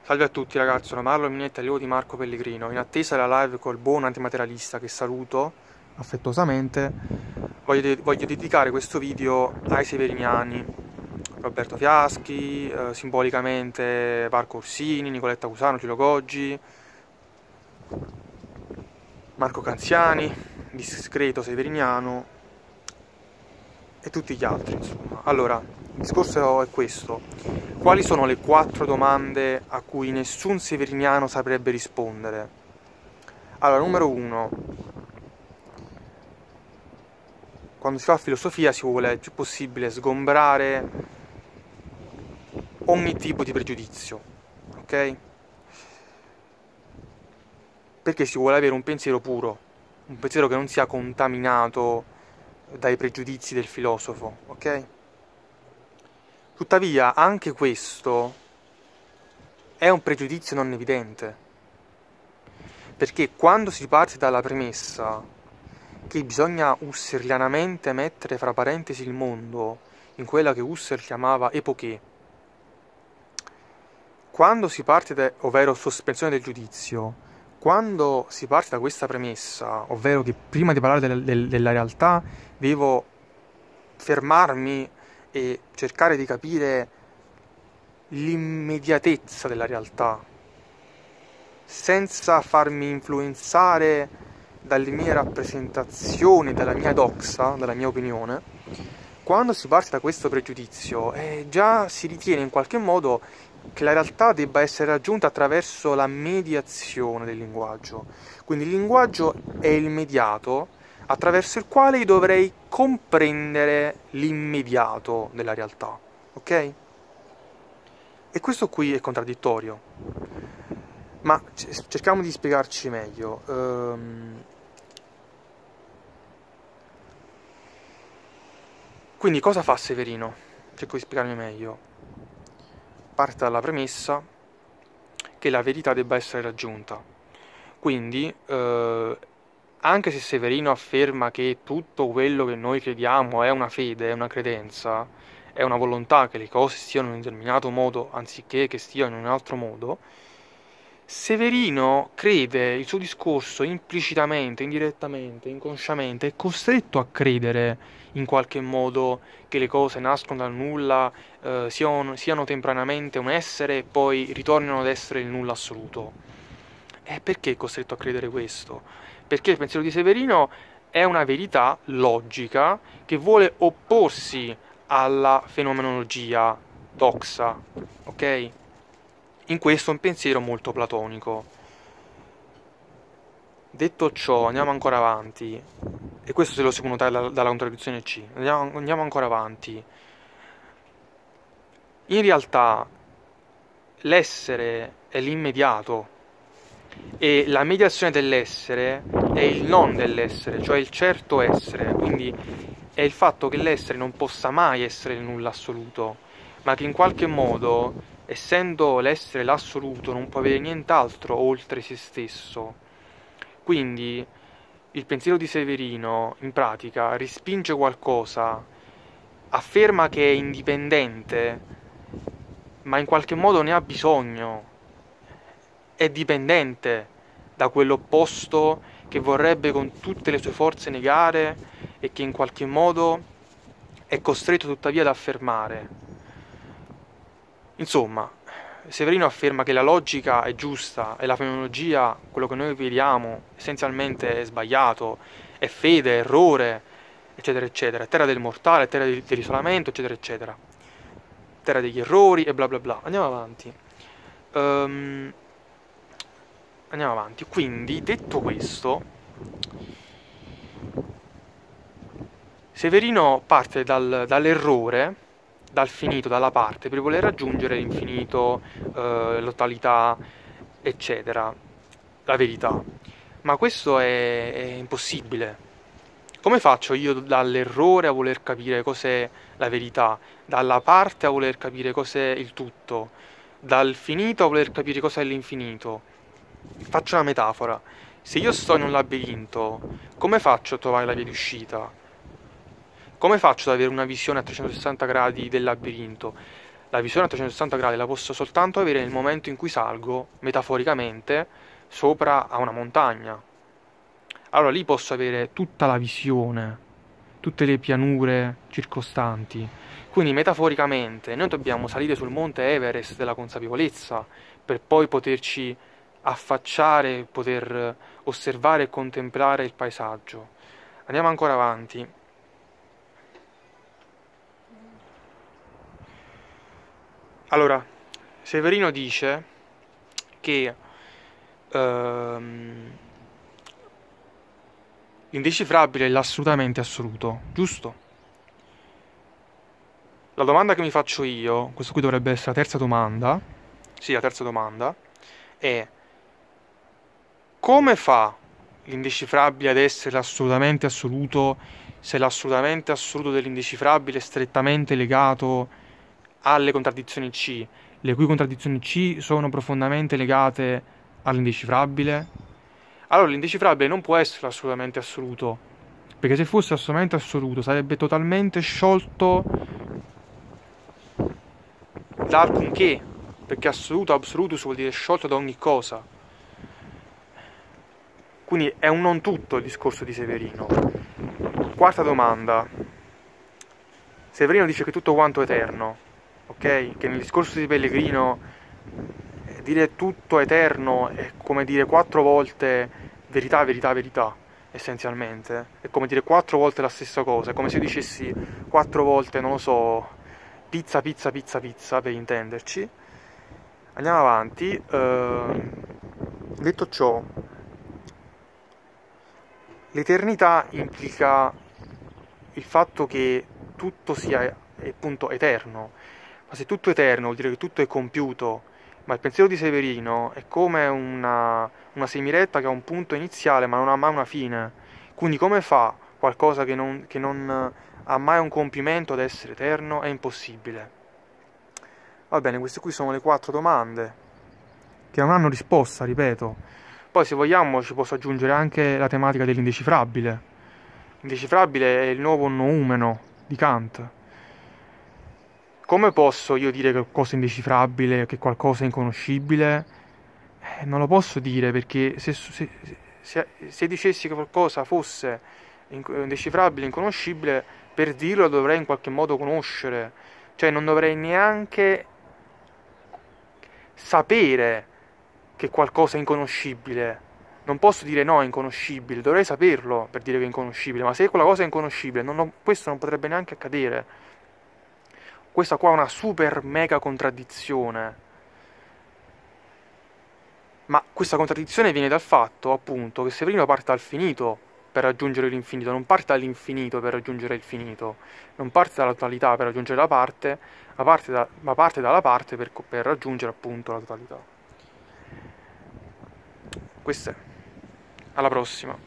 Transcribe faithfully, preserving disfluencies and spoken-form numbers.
Salve a tutti ragazzi, sono Marlo Minetta, allievo di Marco Pellegrino. In attesa della live col buon antimaterialista che saluto affettuosamente, voglio, de voglio dedicare questo video ai severiniani. Roberto Fiaschi, eh, simbolicamente Marco Orsini, Nicoletta Cusano, Ciro Goggi, Marco Canziani, discreto severiniano e tutti gli altri, insomma. Allora, il discorso è questo. Quali sono le quattro domande a cui nessun severiniano saprebbe rispondere? Allora, numero uno. Quando si fa filosofia si vuole il più possibile sgombrare ogni tipo di pregiudizio, ok? Perché si vuole avere un pensiero puro, un pensiero che non sia contaminato dai pregiudizi del filosofo, ok? Tuttavia, anche questo è un pregiudizio non evidente, perché quando si parte dalla premessa che bisogna husserlianamente mettere fra parentesi il mondo in quella che Husserl chiamava epoché, quando si parte, da, ovvero sospensione del giudizio, quando si parte da questa premessa, ovvero che prima di parlare del, del, della realtà devo fermarmi e cercare di capire l'immediatezza della realtà, senza farmi influenzare dalle mie rappresentazioni, dalla mia doxa, dalla mia opinione, quando si parte da questo pregiudizio, eh, già si ritiene in qualche modo che la realtà debba essere raggiunta attraverso la mediazione del linguaggio. Quindi il linguaggio è il mediato attraverso il quale io dovrei comprendere l'immediato della realtà, ok? E questo qui è contraddittorio, ma cerchiamo di spiegarci meglio. Ehm... Quindi cosa fa Severino? Cerco di spiegarmi meglio. Parte dalla premessa che la verità debba essere raggiunta. Quindi, eh, anche se Severino afferma che tutto quello che noi crediamo è una fede, è una credenza, è una volontà che le cose stiano in un determinato modo anziché che stiano in un altro modo, Severino crede, il suo discorso implicitamente, indirettamente, inconsciamente, è costretto a credere in qualche modo che le cose nascono dal nulla, eh, siano, siano temporaneamente un essere e poi ritornino ad essere il nulla assoluto. E perché è costretto a credere questo? Perché il pensiero di Severino è una verità logica che vuole opporsi alla fenomenologia doxa, ok? In questo è un pensiero molto platonico. Detto ciò, andiamo ancora avanti, e questo se lo si può notare dalla, dalla contraddizione C. Andiamo, andiamo ancora avanti. In realtà l'essere è l'immediato e la mediazione dell'essere è il non dell'essere, cioè il certo essere, quindi è il fatto che l'essere non possa mai essere il nulla assoluto, ma che in qualche modo, essendo l'essere l'assoluto, non può avere nient'altro oltre se stesso. Quindi il pensiero di Severino, in pratica, respinge qualcosa, afferma che è indipendente, ma in qualche modo ne ha bisogno, è dipendente da quell'opposto che vorrebbe con tutte le sue forze negare e che in qualche modo è costretto tuttavia ad affermare. Insomma, Severino afferma che la logica è giusta e la fenomenologia, quello che noi vediamo, essenzialmente è sbagliato, è fede, errore, eccetera, eccetera, è terra del mortale, è terra dell'isolamento, eccetera, eccetera, terra degli errori e bla bla bla. Andiamo avanti. Um, andiamo avanti. Quindi, detto questo, Severino parte dal, dall'errore, dal finito, dalla parte, per voler raggiungere l'infinito, eh, la totalità, eccetera, la verità. Ma questo è, è impossibile. Come faccio io dall'errore a voler capire cos'è la verità, dalla parte a voler capire cos'è il tutto, dal finito a voler capire cos'è l'infinito? Faccio una metafora. Se io sto in un labirinto, come faccio a trovare la via di uscita? Come faccio ad avere una visione a trecentosessanta gradi del labirinto? la visione a trecentosessanta gradi la posso soltanto avere nel momento in cui salgo, metaforicamente, sopra a una montagna. Allora lì posso avere tutta la visione, tutte le pianure circostanti. Quindi metaforicamente noi dobbiamo salire sul monte Everest della consapevolezza per poi poterci affacciare, poter osservare e contemplare il paesaggio. Andiamo ancora avanti. Allora, Severino dice che ehm, l'indecifrabile è l'assolutamente assoluto, giusto? La domanda che mi faccio io, questo qui dovrebbe essere la terza domanda, sì, la terza domanda, è: come fa l'indecifrabile ad essere assolutamente assoluto se l'assolutamente assoluto dell'indecifrabile è strettamente legato alle contraddizioni C, le cui contraddizioni C sono profondamente legate all'indecifrabile? Allora l'indecifrabile non può essere assolutamente assoluto, perché se fosse assolutamente assoluto sarebbe totalmente sciolto da alcunché, perché assoluto, absolutus vuol dire sciolto da ogni cosa. Quindi è un non tutto il discorso di Severino. Quarta domanda. Severino dice che tutto quanto è eterno, ok? Che nel discorso di Pellegrino eh, dire tutto eterno è come dire quattro volte verità, verità, verità, essenzialmente. È come dire quattro volte la stessa cosa, è come se io dicessi quattro volte, non lo so, pizza, pizza, pizza, pizza, per intenderci. Andiamo avanti. Uh, detto ciò, l'eternità implica il fatto che tutto sia appunto eterno, ma se tutto è eterno vuol dire che tutto è compiuto, ma il pensiero di Severino è come una, una semiretta che ha un punto iniziale ma non ha mai una fine, quindi come fa qualcosa che non, che non ha mai un compimento ad essere eterno? È impossibile. Va bene, queste qui sono le quattro domande che non hanno risposta, ripeto. Poi se vogliamo ci posso aggiungere anche la tematica dell'indecifrabile. L'indecifrabile è il nuovo noumeno di Kant. Come posso io dire che qualcosa è indecifrabile, che qualcosa è inconoscibile? Eh, non lo posso dire, perché se, se, se, se dicessi che qualcosa fosse indecifrabile, inconoscibile, per dirlo dovrei in qualche modo conoscere. Cioè non dovrei neanche sapere che qualcosa è inconoscibile. Non posso dire no, è inconoscibile, dovrei saperlo per dire che è inconoscibile, ma se quella cosa è inconoscibile, non, non, questo non potrebbe neanche accadere. Questa qua è una super mega contraddizione. Ma questa contraddizione viene dal fatto, appunto, che Severino parte dal finito per raggiungere l'infinito, non parte dall'infinito per raggiungere il finito, non parte dalla totalità per raggiungere la parte, ma parte, da, ma parte dalla parte per, per raggiungere appunto la totalità. Questo è. Alla prossima.